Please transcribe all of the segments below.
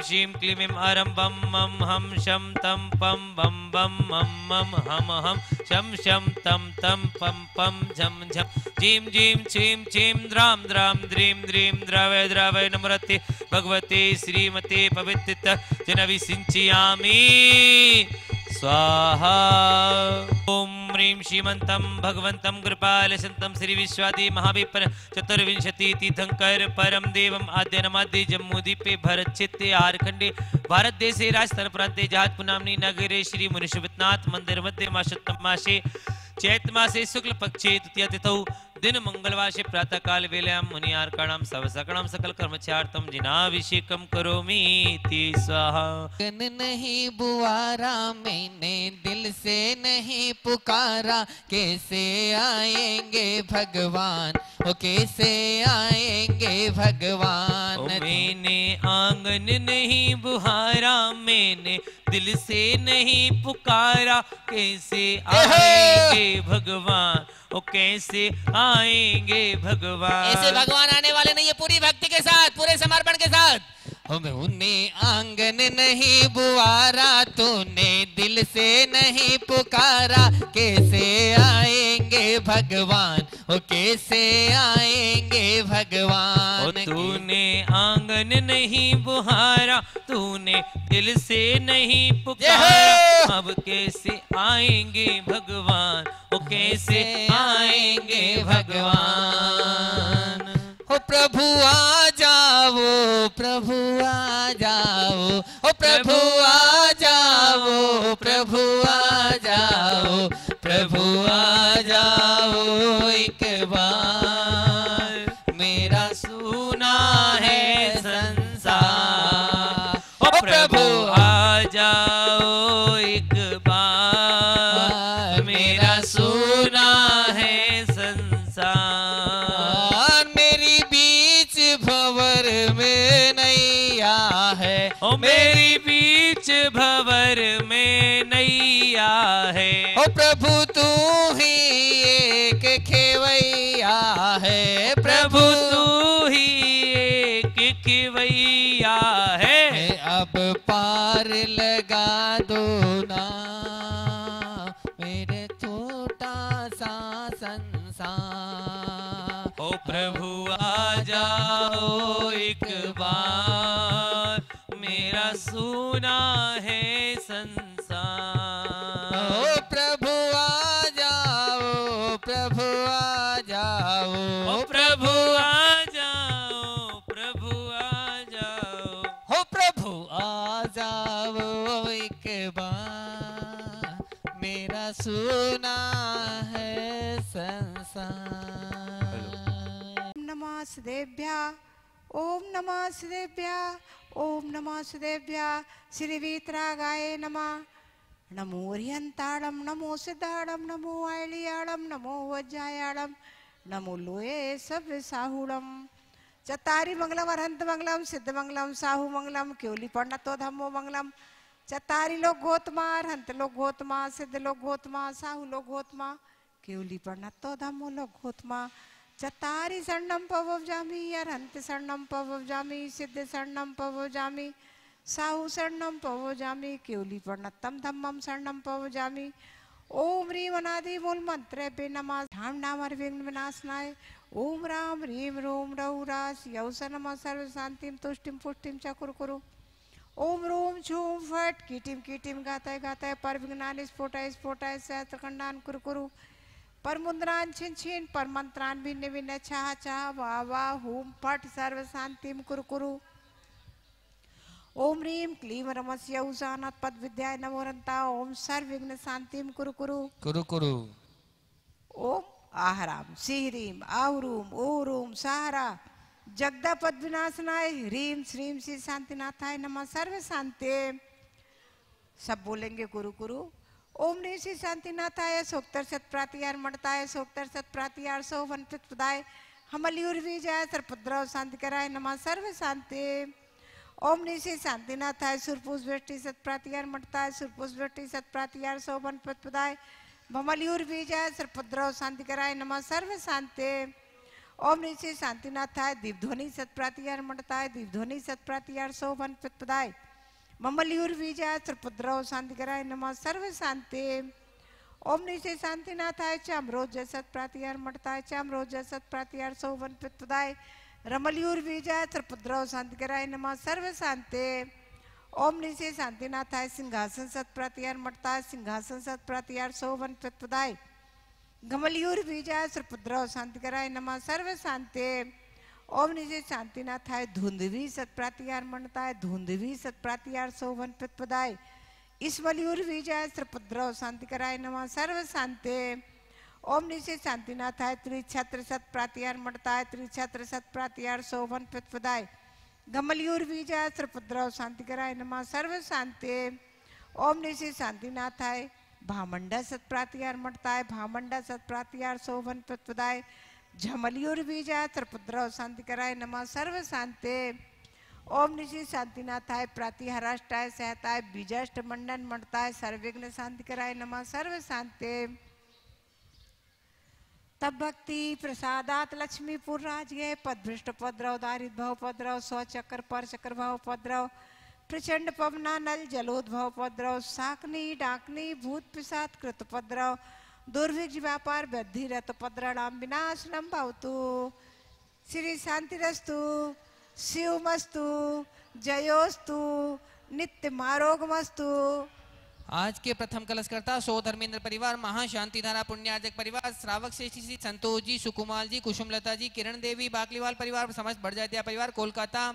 शीं क्लीं आरंभं मम हम शम तम पम बम बम मम मम हम हम शम शम तम तम पम पम झम झम जीं जीं छीं छीं द्रां द्रां द्रीं द्रीं द्रवय द्रवय नमरते भगवते श्रीमते पवित्र जनविसिंचयामि स्वाहा। ओम ह्रीं श्रीमन्तं भगवन्तं कृपालसन्तं श्री विश्वादि महाविपर चतुर्विंशति तीर्थंकर परम देवम आद्यनमाद्य जम्मूद्वीपे भरतक्षेत्रे आरखंडे भारत देशे राजस्थान प्रान्ते जहाजपुर नाम्नि नगरे श्री मुनिषुभनाथ मंदिर मध्ये मासोत्तम मासे चैत्र मासे शुक्ल पक्षे तृतीया तिथौ दिन मंगलवार प्रातः काल वेलायां मुनियार्काणां सवसकणां सकल कर्मचार्थं जिनाभिषेकं करोमि इति स्वाहा। नहीं बुआरा मैंने दिल से नहीं पुकारा, कैसे आएंगे भगवान, ओ कैसे आएंगे भगवान। मैंने आंगन नहीं बुहारा, मैंने दिल से नहीं पुकारा, कैसे आएंगे भगवान, ओ कैसे आएंगे भगवान। ऐसे भगवान आने वाले नहीं है, पूरी भक्ति के साथ, पूरे समर्पण के साथ। उन्हें आंगन नहीं बुआरा, तूने दिल से नहीं पुकारा, कैसे आएंगे भगवान, ओ कैसे आएंगे भगवान। तूने आंगन नहीं बुहारा, तूने दिल से नहीं पुकारा, अब कैसे आएंगे भगवान, ओ कैसे आएंगे भगवान। ओ प्रभु आ जाओ, प्रभु आ जाओ, ओ प्रभु आ जाओ, प्रभु आ जाओ, प्रभु आ जाओ एक बार, मेरा सुना है संसार। ओ प्रभु आ जाओ एक बार, मेरा सुना है संसार। मेरी बीच भंवर में नैया है, ओ मेरी बीच भंवर में नैया है। ओ प्रभु तू ही एक खेवैया है, प्रभु तू ही एक खेवैया है। अब पार लगा दो ना मेरे छोटा सा संसार। ओ प्रभु आ जाओ एक बार, मेरा सुना है संसार। ओ प्रभु आ जाओ, प्रभु आ जाओ, ओ प्रभु आ जाओ, प्रभु आ जाओ, हो प्रभु आ जाओ एक बार, मेरा सुना है संसार। ओम नमः सुदेभ्या, ओम नमः सुदेभ्या, ओम नमः सुदेभ्या। श्री वीतरागाय नमः। नमो हरियंताड़म, नमो सिद्धाड़म, नमो आयलियाड़म, नमो वज्रायाड़म, नमो लोये सब साहुड़म। चतारी मंगलम, अरहंत मंगलम, सिद्ध मंगलम, साहू मंगलम, क्योली पढ़ना धम्मो मंगलम। चतारी लोग गोतमा, अरहंत लोग गोतमा, सिद्ध लोग गोतमा, साहू लोग गोतमा, क्योली पढ़ना धम्मो लोग गोतमा। चतारी शरणम पवजामी, अरहंत शरणम पवजामी, सिद्ध शरणम पवजामी, साहू शरणम पवजामी, क्योली पढ़नत्तम धम्मम शरणम पवजामी। ओम ह्रीम अनादि मूल मंत्र पे नमः। धाम नामर विघ्न विनाशनाय। ओम राम ह्रीम रोम रौरास यौस नमः सर्व शांतिम तुष्टिम पुष्टिम च कुरु। ओम रोम झूम फट कीटिम कीटिम गाताय गाताय पर विघ्नान स्फोटाय स्फोटाय सहस्त्रखंडान कुरु। पर मुद्रान छिन छिन पर मंत्रान भिन्न भिन्न छाह छाह वाह वाह हुम फट सर्व शांतिम कुरु। ओम ह्रीम क्लीम रमस्य उषानत पद विद्याय नमोरंता। ओम सर्व विघ्न शांतिम कुरु कुरु। ओम आहराम श्रीम आहुरूम ओरूम सहारा जगदा पद विनाशनाय ह्रीम श्रीम श्री शांतिनाथाय नमः सर्व शांति। सब बोलेंगे कुरु कुरु। ओम ह्रीम श्री शांतिनाथाय सोक्तर सत प्रातिहार मणताय सोक्तर सत प्रातिहार सोवन प्रदाय हमलियुर विजय सर्पद्रव शांति कराय नमः सर्व शांति। ओम ह्रीम श्री शांतिनाथाय सुरपुष वृष्टि सत प्रातिहार मणताय सुरपुष वृष्टि सत प्रातिहार सोवन प्रदाय भमलियुर विजय सर्पद्रव शांति कराय नमः सर्व शांति। ओम नीचे शांतिनाथाय दीपध्वनि सत्प्रातिहार मंडताय दीपध्वनि सत्प्रातिहार शोभन पित्पदाय ममलियुर बीजा त्रिपुद्रव शांतिकराय नमः सर्व शांति। ओम नीचे शांतिनाथाय चामरोज सत्प्रातिहार मंडताय चामरोज सत्प्रातिहार शोभन पित्पदाय रमलियुर बीजा त्रिपुद्रव शांतिकराय नमः सर्व शांति। ओम नीचे शांतिनाथाय सिंहासन सत्प्रातिहार मंडताय सिंहासन सत्प्रातिहार शोभन पित्पदाय गमलियूर बीजा त्रिपुद्रव शांतिकराय नमः सर्व शांति। ओम नीचे शांतिनाथाय धुंधवी सत्प्रातिहार मंडताय धुंधवी सत्प्रातिहार शोभन पित्पदाय इसमलियूर बीजा त्रिपुद्रव शांतिकराय नमः सर्व शांति। ओम नीचे शांतिनाथाय त्रिछत्र सत्प्रातिहार मंडताय त्रिछत्र सत्प्रातिहार शोभन पित्पदाय गमलियूर बीजा त्रिपुद्रव शांतिकराय नमः सर्व शांति। ओम नीचे शांतिनाथाय भामंडा सत्प्रातिहार मंडताय भामंडा सत्प्रातिहार शोभन पित्पदाय झमलियुर बीजा त्रिपुद्रव शांतिकराय नमः सर्व शांति। ओम नीचे शांतिनाथाय प्रातिहाराष्टाय सहताय बीजाष्ट मंडन मंडताय सर्वविघ्न शांतिकराय नमः सर्व शांति। तब भक्ति प्रसादात लक्ष्मीपुर राजगे पदभ्रष्ट पद्रव दारिद भव पद्रव स्वचक्र पर चक्र भाव पद्रव प्रचंड पवना नल जलोद्भव पद्रव साकनी डाकनी भूत पिशाच कृत पद्रव दुर्भिक्ष व्यापार वृद्धि रत पद्रणाम विनाशनम भवतु। श्री शांतिरस्तु शिवमस्तु जयोस्तु नित्य मारोगमस्तु। आज के प्रथम कलशकर्ता सो धर्मेंद्र परिवार महाशांति धारा पुण्यार्जक परिवार श्रावक श्रेष्ठी श्री संतोष जी सुकुमाल जी कुसुमलता जी किरण देवी बाकलीवाल परिवार समस्त बढ़जातिया परिवार कोलकाता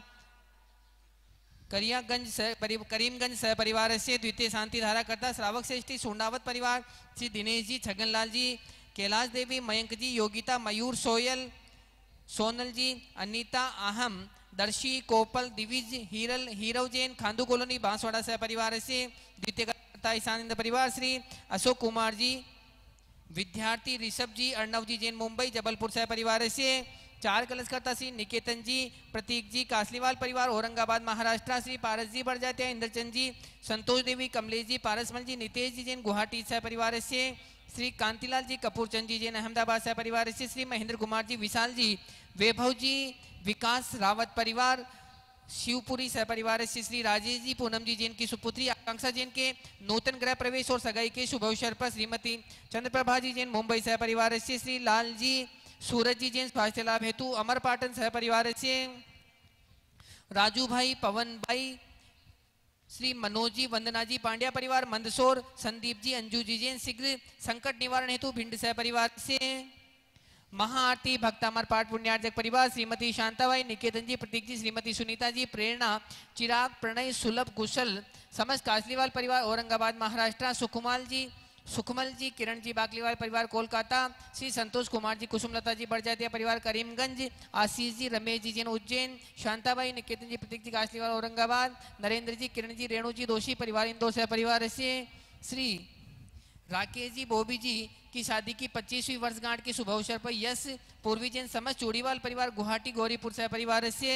करीमगंज सह परिवार से द्वितीय शांति धारा करता श्रावक श्रेष्ठी सोंडावत परिवार श्री दिनेश जी छगनलाल जी कैलाश देवी मयंक जी योगिता मयूर सोयल सोनल जी अनीता आहम दर्शी कोपल दिविज हीरल हीरव जैन खांदू कॉलोनी बांसवाड़ा सह परिवार से द्वितीय करता ईशानंद परिवार श्री अशोक कुमार जी विद्यार्थी ऋषभ जी अर्णव जी जैन मुंबई जबलपुर सह परिवार से चार कलशकर्ता श्री निकेतन जी प्रतीक जी कासलीवाल परिवार औरंगाबाद महाराष्ट्र श्री पारस जी बढ़जाते इंद्रचंद जी संतोष देवी कमलेश जी पारसमल जी नितेश जी जैन गुवाहाटी सह परिवार से श्री कांतिलाल जी कपूरचंद जी जैन अहमदाबाद सह परिवार से श्री महेंद्र कुमार जी विशाल जी वैभव जी विकास रावत परिवार शिवपुरी सह परिवार से श्री राजेश जी पूनम जी जैन की सुपुत्री आकांक्षा जैन के नूतन गृह प्रवेश और सगाई के शुभ अवसर पर श्रीमती चंद्रप्रभा जी जैन मुंबई सह परिवार से श्री लाल जी सूरज जी जैन स्वास्थ्य लाभ हेतु अमर पाटन सह परिवार से राजू भाई पवन भाई श्री मनोज जी वंदना जी पांड्या परिवार मंदसौर संदीप जी अंजू जी जैन शीघ्र संकट निवारण हेतु भिंड सह परिवार से महाआरती भक्तामर पाठ पुण्यार्जक परिवार श्रीमती शांताबाई निकेतन जी प्रतीक जी श्रीमती सुनीता जी प्रेरणा चिराग प्रणय सुलभ कुशल समस्त कासलीवाल परिवार औरंगाबाद महाराष्ट्र सुखमल जी किरण जी बाकलीवाल परिवार कोलकाता श्री संतोष कुमार जी कुसुमलता जी बढ़जातिया परिवार करीमगंज आशीष जी रमेश जी जैन उज्जैन शांताबाई निकेतन जी प्रतीक जी कासलीवाल औरंगाबाद नरेंद्र जी किरण जी रेणु जी दोषी परिवार इंदौर से परिवार से श्री राकेश जी बोबी जी की शादी की 25वीं वर्षगांठ के शुभ अवसर पर यश पूर्वी जैन समस्त चूड़ीवाल परिवार गुवाहाटी गौरीपुर से परिवार से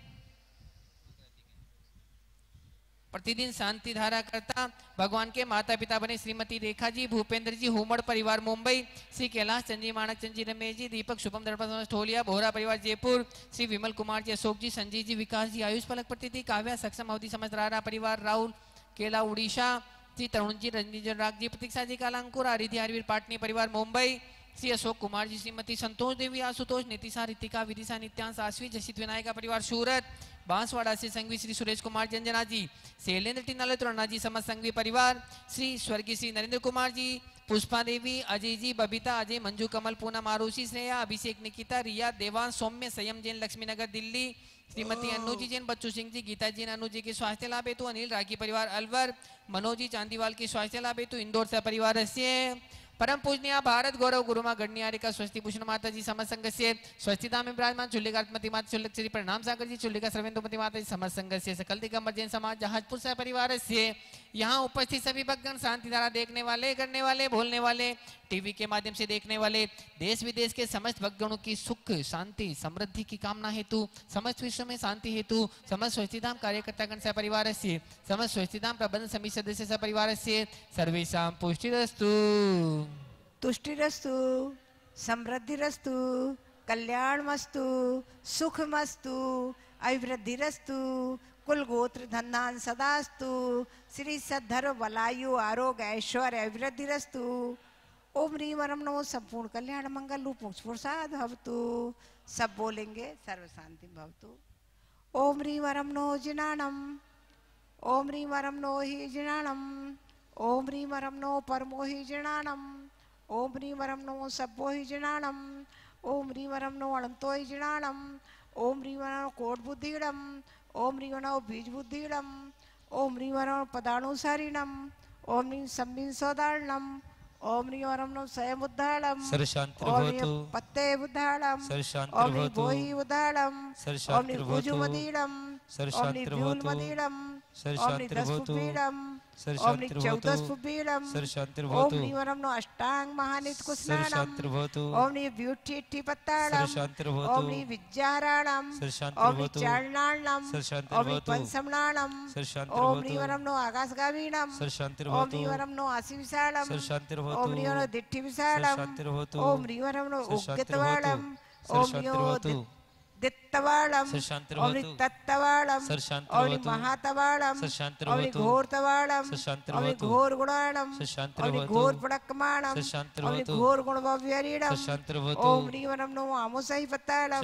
प्रतिदिन शांति धारा करता भगवान के माता पिता बने श्रीमती रेखा जी भूपेंद्र जी हुमड़ परिवार मुंबई श्री कैलाश चंद जी माणक चंद जी रमेश जी दीपक शुभम दर्पण ठोलिया बोहरा परिवार जयपुर श्री विमल कुमार जी अशोक जी संजीव जी विकास जी आयुष पलक प्रतिथि काव्या सक्षम अवधि समझ रारा परिवार राहुल केला उड़ीसा श्री तरुण जी रंजीजन राग जी प्रतीक्षा जी कालांकुर आरिधि आरवीर पाटनी परिवार मुंबई श्री अशोक कुमार जी श्रीमती संतोष देवी आशुतोष नितिशा रितिका विदिशा नित्यांश आश्वी जशित विनायका परिवार सूरत बांसवाड़ा से संघवी श्री सुरेश कुमार जंजना जी शैलेंद्र टिनाले त्रोना जी समस्त संघवी परिवार श्री स्वर्गीय श्री नरेंद्र कुमार जी पुष्पा देवी अजय जी बबीता अजय मंजू कमल पूनम आरुषि श्रेया अभिषेक निकिता रिया देवान सौम्य संयम जैन लक्ष्मीनगर दिल्ली श्रीमती अनु जी जैन बच्चू सिंह जी गीता जैन अनु जी के स्वास्थ्य लाभ हेतु अनिल रागी परिवार अलवर मनोज जी चांदीवाल के स्वास्थ्य लाभ हेतु इंदौर से परिवार से परम पूजनीय भारत गौरव गुरुमा गणनियारी का स्वस्ति भूषण माता जी समस्त संघ से स्वस्तिता में विराजमान चुल्लिकात्मती माता चुल्लक श्री प्रणाम सागर जी चुल्लिका सर्वेंद्रमती माता जी समस्त संघ से सकल दिगंबर जैन समाज जहाजपुर से परिवार से यहाँ उपस्थित सभी भक्तगण शांति धारा देखने वाले करने वाले बोलने वाले टीवी के माध्यम से देखने वाले देश विदेश के समस्त भक्तगणों की सुख शांति समृद्धि की कामना हेतु समस्त विश्व में शांति हेतु समस्त स्वस्तिधाम कार्यकर्तागण से परिवार से समस्त स्वस्तिधाम प्रबंधन समिति सदस्य से परिवार से सर्वेषां पुष्टिरस्तु तुष्टिरस्तु समृद्धिरस्तु कल्याणमस्तु सुखमस्तु अभिवृद्धिरस्तु कुल गोत्र धन्धान सदास्तु श्री सद्धर्व बलायु आरोग्य ऐश्वर्य अभिवृद्धिरस्तु ओम ह्रीं वरम नमो संपूर्ण कल्याण मंगल रूप मोक्ष प्रसाद भवतु। सब बोलेंगे सर्व शांति भवतु। ओम ह्रीं वरम नो जिनाणम ओम ह्रीं वरम नो हि जिनाणम ओम ह्रीं वरम नो परमो हि जिनाणम ओम ह्रीं वरम नो सब्बो हि जिनाणम ओम ह्रीं वरम नो अनंतो हि जिनाणम ओम ह्रीं वरम कोट बुद्धिडम ओम ह्रीं वरम बीज बुद्धिडम ओम ह्रीं वरम पदानुसारिणम ओम ह्रीं सम्मिन सौदारणम ओम ह्रीं वरम नो स्वयं उद्धारणम ओम ह्रीं पत्ते उद्धारणम ओम ह्रीं भोहि उद्धारणम ओम ह्रीं भुजु मदीडम ओम ह्रीं व्यूल मदीडम ओम ह्रीं दशपुपीडम ओम ह्रीं चौदशपुपीडम ओम ह्रीं वरम नो अष्टांग महानित कुस्नानम ओम ह्रीं व्युठिठि पत्ताड़म ओम ह्रीं विज्जाराणम ओम ह्रीं चारणाणम ओम ह्रीं पंचमणाणम ओम ह्रीं वरम नो आकाशगामीणम ओम ह्रीं वरम नो आशीविशालम ओम ह्रीं वरम दिट्ठि विशालम ओम ह्रीं वरम नो उग्गतवालम ओम ह्रीं दित्तवालम ओम ह्रीं तत्तवालम ओम ह्रीं महातवालम ओम ह्रीं घोरतवालम ओम ह्रीं घोर गुणाणम ओम ह्रीं घोर पड़क्कमाणम ओम ह्रीं घोर गुणभव्यरीणम ओम ह्रीं वरम नो आमुसहि पत्तालम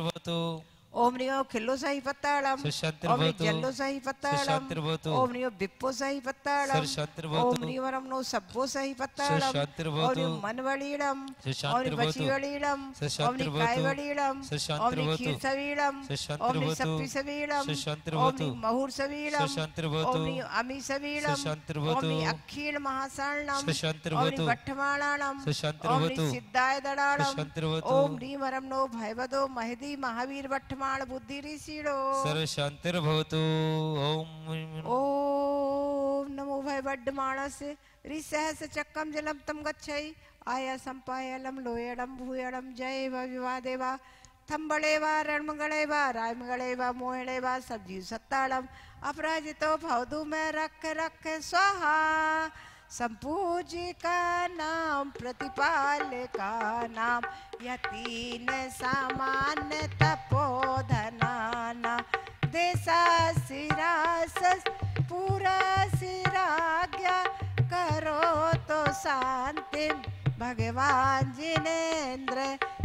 ओम ह्रीं खिल्लो सही पत्ताड़म ओम ह्रीं जल्लो सही पत्ताड़म ओम ह्रीं बिप्पो सही पत्ताड़म ओम ह्रीं वरम नो सब्बो सही पत्ताड़म ओम ह्रीं मनवलीड़म ओम ह्रीं बचीवलीड़म ओम ह्रीं कायवलीड़म ओम ह्रीं खीरसवीड़म ओम ह्रीं सप्पीसवीड़म ओम ह्रीं महुरसवीड़म ओम ह्रीं अमीसवीड़म ओम ह्रीं अखील महासारणम ओम ह्रीं वट्ठमाणाणम ओम ह्रीं सिद्धाय दडाणम ओम ह्रीं वरम नो भयवदो महदी महावीर वट्ठमा बुद्धि ऋषिड़ो सर्व शांतिर्भवतु। ओम नमो भय बड्ड मानस ऋसहस चक्रम जलम तम गच्छै आया संपायलम लोयडम भूयडम जय विवादेवा थंबड़ेवा रणमगड़ेवा रायमगड़ेवा मोहड़ेवा सब्जी सत्ताड़म अपराजितो भवदु में रख रख स्वाहा संपूज्य का नाम प्रतिपाल का नाम यतीन सामान्य तपोधनाना देसा सिरास पूरा सिराज्ञा करो तो शांति भगवान जिनेन्द्र